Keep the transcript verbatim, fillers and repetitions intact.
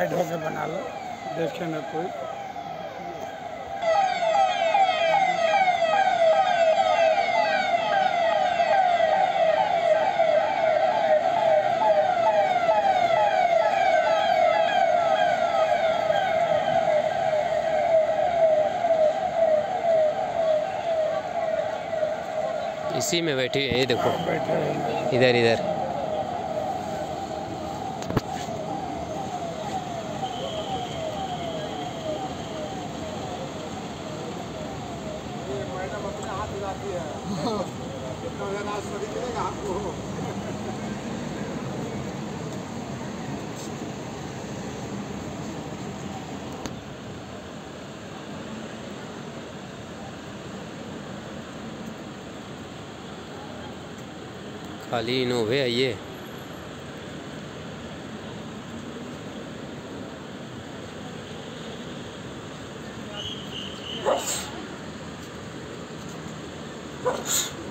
Side होके बना लो, देखे न कोई। इसी में बैठी है, ये देखो बैठे हैं इधर इधर। खाली इनोवे है ये। Yes.